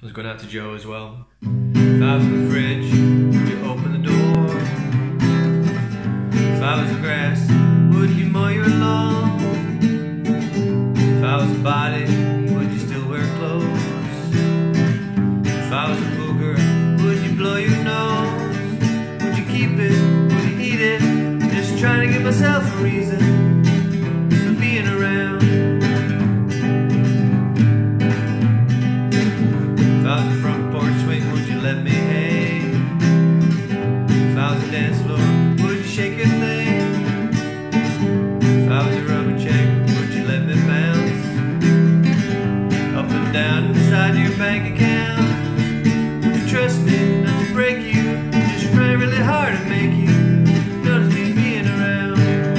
was going out to Joe as well. If I was in the fridge, would you open the door? If I was the grass, would you mow your lawn? If I was a body, would you still wear clothes? If I was a booger, would you blow your nose? Would you keep it? Would you eat it? Just trying to give myself a reason for being around. If I was a front porch swing, would you let me hang? If I was a dance floor, would you shake your thing? If I was a rubber check, would you let me bounce up and down inside your bank account? Would you trust me not to break you? Just try really hard to make you notice me being around.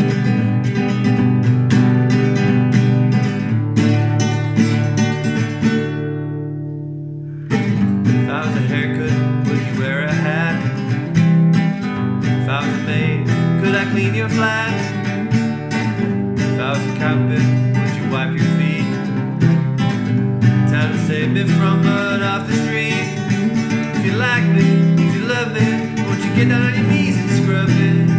If I was a haircut, would you wear a hat? If I was a maid, could I clean your flat? If I was a carpet, would you wipe your feet? Time to save me from mud off the street. If you like me, if you love me, won't you get down on your knees and scrub me?